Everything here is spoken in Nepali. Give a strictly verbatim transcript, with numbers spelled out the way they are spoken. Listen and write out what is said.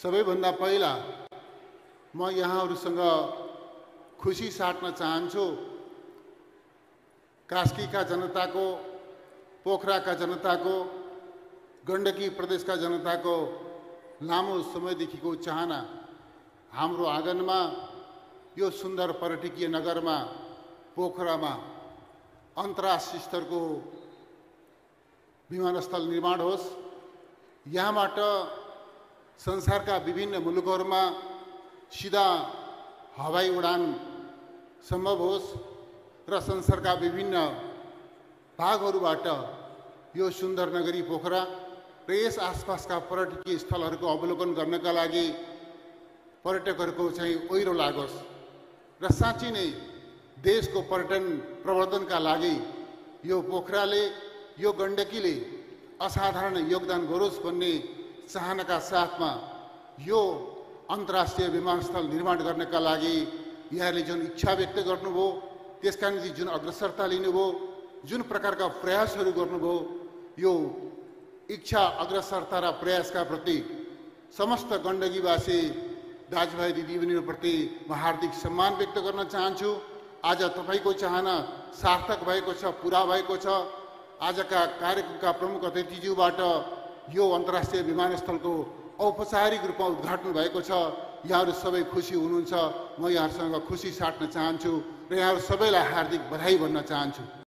सबैभन्दा पहिला म यहाँहरूसँग खुसी साट्न चाहन्छु। कास्कीका जनताको, पोखराका जनताको, गण्डकी प्रदेशका जनताको लामो समयदेखिको चाहना हाम्रो आँगनमा, यो सुन्दर पर्यटकीय नगरमा पोखरामा अन्तर्राष्ट्रिय स्तरको विमानस्थल निर्माण होस्। यहाँबाट संसारका विभिन्न मुलुकहरूमा सिधा हवाई उडान सम्भव होस् र संसारका विभिन्न भागहरूबाट यो सुन्दर नगरी पोखरा र यस आसपासका पर्यटकीय स्थलहरूको अवलोकन गर्नका लागि पर्यटकहरूको चाहिँ ओइरो लागोस् र साँच्चै नै देशको पर्यटन प्रवर्धनका लागि यो पोखराले, यो गण्डकीले असाधारण योगदान गरोस् भन्ने चाहनाका साथमा यो अन्तर्राष्ट्रिय विमानस्थल निर्माण गर्नका लागि यहाँले जुन इच्छा व्यक्त गर्नुभयो, त्यसका निम्ति जुन अग्रसरता लिनुभयो, जुन प्रकारका प्रयासहरू गर्नुभयो, यो इच्छा, अग्रसरता र प्रयासका प्रति समस्त गण्डकीवासी दाजुभाइ दिदीबहिनीहरूप्रति म हार्दिक सम्मान व्यक्त गर्न चाहन्छु। आज तपाईँको चाहना सार्थक भएको छ, पुरा भएको छ। आजका कार्यक्रमका प्रमुख अतिथिज्यूबाट यो अन्तर्राष्ट्रिय विमानस्थलको औपचारिक रूपमा उद्घाटन भएको छ। यहाँहरू सबै खुसी हुनुहुन्छ। म यहाँहरूसँग खुसी साट्न चाहन्छु र यहाँहरू सबैलाई हार्दिक बधाई भन्न चाहन्छु।